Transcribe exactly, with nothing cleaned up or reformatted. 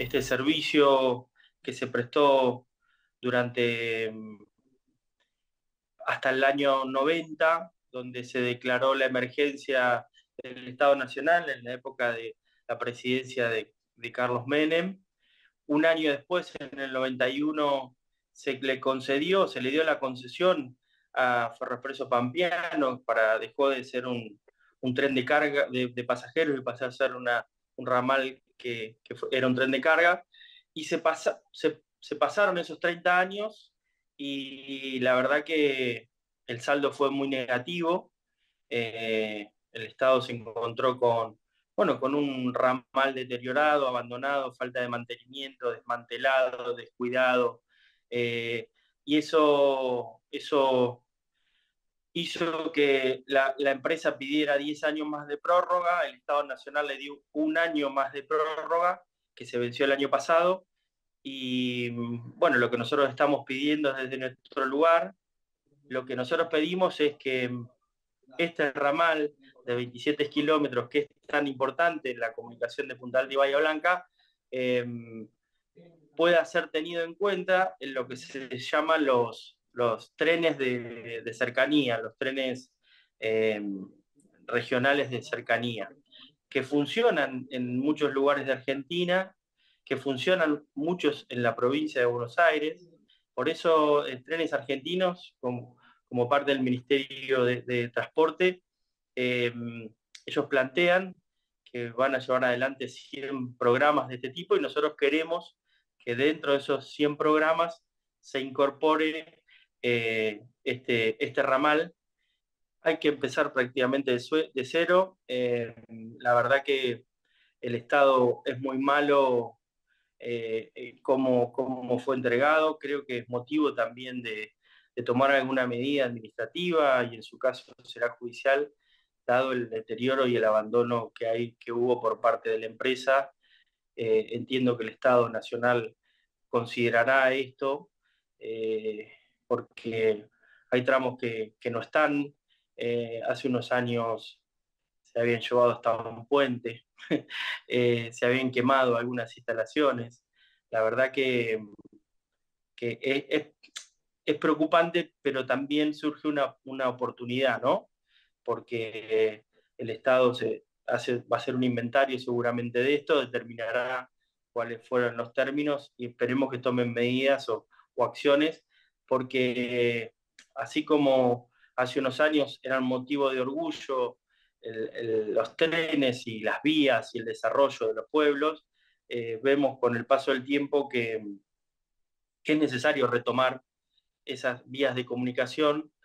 este servicio que se prestó durante hasta el año noventa, donde se declaró la emergencia del Estado Nacional en la época de la presidencia de, de Carlos Menem. Un año después, en el noventa y uno, se le concedió, se le dio la concesión a Ferroexpreso Pampeano, para, dejó de ser un, un tren de carga de, de pasajeros y pasó a ser una, un ramal que, que fue, era un tren de carga, y se, pasa, se, se pasaron esos treinta años y la verdad que el saldo fue muy negativo. Eh, el Estado se encontró con, bueno, con un ramal deteriorado, abandonado, falta de mantenimiento, desmantelado, descuidado, eh, y eso, eso hizo que la, la empresa pidiera diez años más de prórroga. El Estado Nacional le dio un año más de prórroga, que se venció el año pasado, y bueno, lo que nosotros estamos pidiendo desde nuestro lugar, lo que nosotros pedimos es que este ramal de veintisiete kilómetros, que es tan importante en la comunicación de Punta Alta y Bahía Blanca, eh, pueda ser tenido en cuenta en lo que se llaman los, los trenes de, de cercanía, los trenes eh, regionales de cercanía, que funcionan en muchos lugares de Argentina, que funcionan muchos en la provincia de Buenos Aires. Por eso, eh, Trenes Argentinos, como, como parte del Ministerio de, de Transporte, eh, ellos plantean que van a llevar adelante cien programas de este tipo, y nosotros queremos que dentro de esos cien programas se incorpore eh, este, este ramal. Hay que empezar prácticamente de, de cero. Eh, la verdad que el Estado es muy malo eh, eh, cómo, cómo fue entregado. Creo que es motivo también de, de tomar alguna medida administrativa, y en su caso será judicial, dado el deterioro y el abandono que, hay, que hubo por parte de la empresa. Eh, entiendo que el Estado Nacional considerará esto, eh, porque hay tramos que, que no están. Eh, hace unos años se habían llevado hasta un puente, eh, se habían quemado algunas instalaciones. La verdad que, que es, es, es, preocupante, pero también surge una, una oportunidad, ¿no? Porque el Estado se hace, va a hacer un inventario seguramente de esto, determinará cuáles fueron los términos, y esperemos que tomen medidas o, o acciones, porque así como hace unos años eran motivo de orgullo el, el, los trenes y las vías y el desarrollo de los pueblos, eh, vemos con el paso del tiempo que, que es necesario retomar esas vías de comunicación